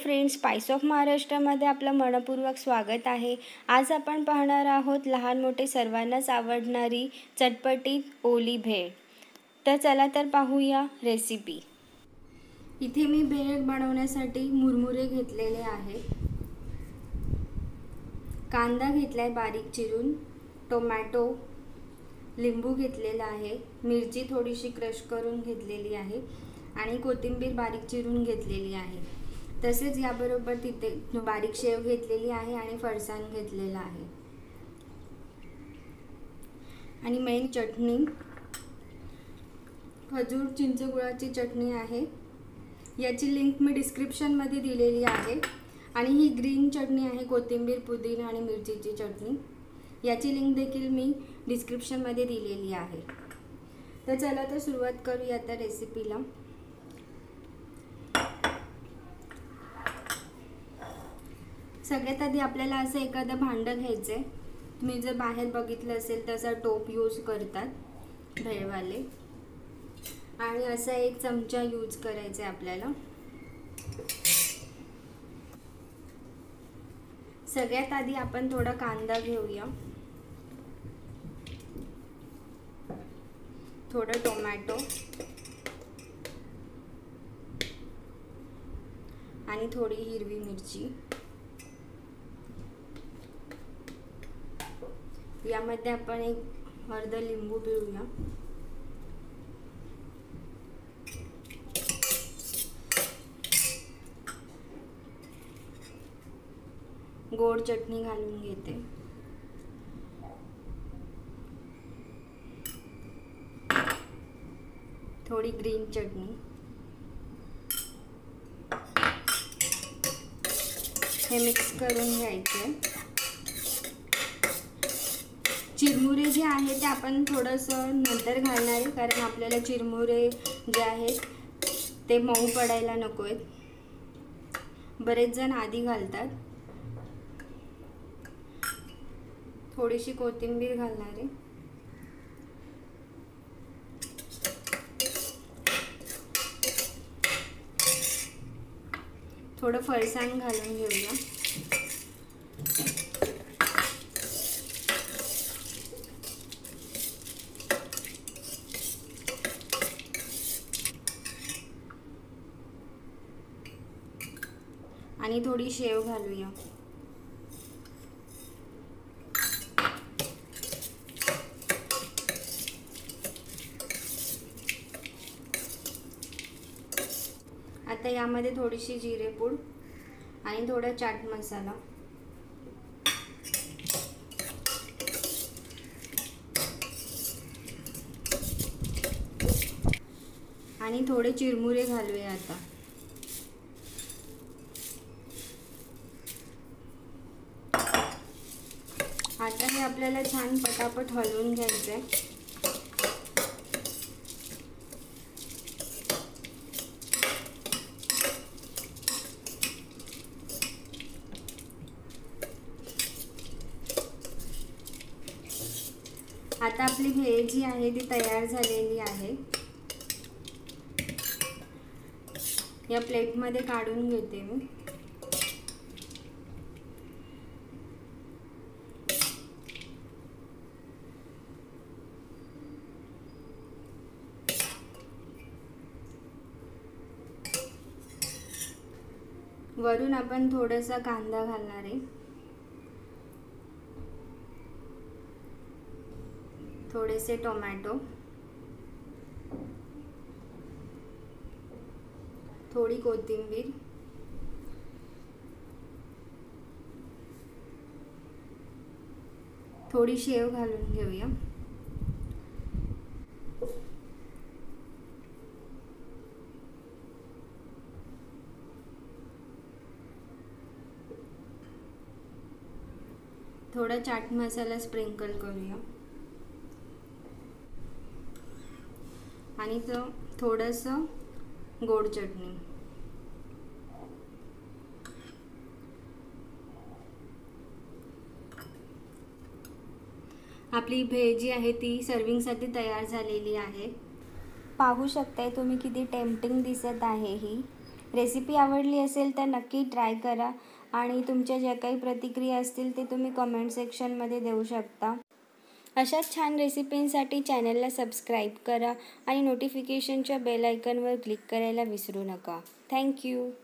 Friends, spice of महाराष्ट्रामध्ये आपलं मनपूर्वक स्वागत आहे। आज आपण पाहणार आहोत लहान मोठे सर्वांनाच आवडणारी चटपटीत ओली भेळ। तर चला तर पाहूया रेसिपी। इथे मी भेळ बनवण्यासाठी मुरमुरे घेतलेले आहेत, कांदा घेतलाय बारीक चिरून, टोमॅटो, लिंबू घेतलेला आहे, मिरची थोडीशी क्रश करून घेतलेली आहे आणि कोथिंबीर बारीक चिरून घेतलेली आहे। तसेच याबरोबर तिथे बारीक शेव घेतलेली आहे आणि फरसाण घेतलेला आहे। आणि मेन चटणी खजूर चिंचगुळाची चटणी आहे। याची लिंक मी डिस्क्रिप्शन मध्ये दिलेली आहे। आणि ही ग्रीन चटणी आहे, कोथिंबीर, पुदिना आणि मिरचीची चटणी। याची लिंक देखील मी डिस्क्रिप्शन मध्ये दिलेली आहे। तर चला तर सुरुवात करूया आता रेसिपीला। सगळ्यात आधी आपल्याला असं एखादं भांडं घ्यायचं आहे। तुम्ही जर बाहेर बघितलं असेल तसा टोप यूज करतात भेळवाले, आणि असा एक चमचा यूज करायचा आहे आपल्याला। सगळ्यात आधी आपण थोडा कांदा घेऊया, थोडं टोमॅटो आणि थोडी हिरवी मिरची। यामध्ये आपण एक अर्धा लिंबू पिळूया। गोड चटणी घालून घेते। थोडी ग्रीन चटणी। हे मिक्स करून घ्यायचे। चिरमुरे जे आहे ते आपण थोडंसं नंतर घालणार आहे, कारण आपल्याला चिरमुरे जे आहेत ते मऊ पडायला नको आहेत। बरेच जण आधी घालतात। थोडीशी कोथिंबीर घालणार आहे। थोडं फरसाण घालून घेऊया। आणि थोडी शेव घालूया। आता यामध्ये थोडीशी जिरेपूड आणि थोडा चाट मसाला आणि थोडे चिरमुरे घालूया। आता हे आपल्याला छान पटापट हलवून घ्यायचंय। आता आपली भेळ जी आहे ती तयार झालेली आहे। या प्लेटमध्ये काढून घेते मी। वरून आपण थोडासा कांदा घालणार आहे, थोडेसे टोमॅटो, थोडी कोथिंबीर, थोडी शेव घालून घेऊया। थोडा चाट मसाला स्प्रिंकल करूया आणि थोडंसं गोड चटणी। आपली भेळ जी आहे ती सर्विंगसाठी तयार झालेली आहे। पाहू शकताय तुम्ही किती टेम्पटिंग दिसत आहे ही। रेसिपी आवडली असेल तर नक्की ट्राय करा आणि तुमच्या ज्या काही प्रतिक्रिया असतील ते तुम्ही कमेंट सेक्शनमध्ये देऊ शकता. अशाच छान रेसिपींसाठी चॅनलला सबस्क्राईब करा आणि नोटिफिकेशनच्या बेल आयकॉनवर क्लिक करायला विसरू नका. थँक्यू.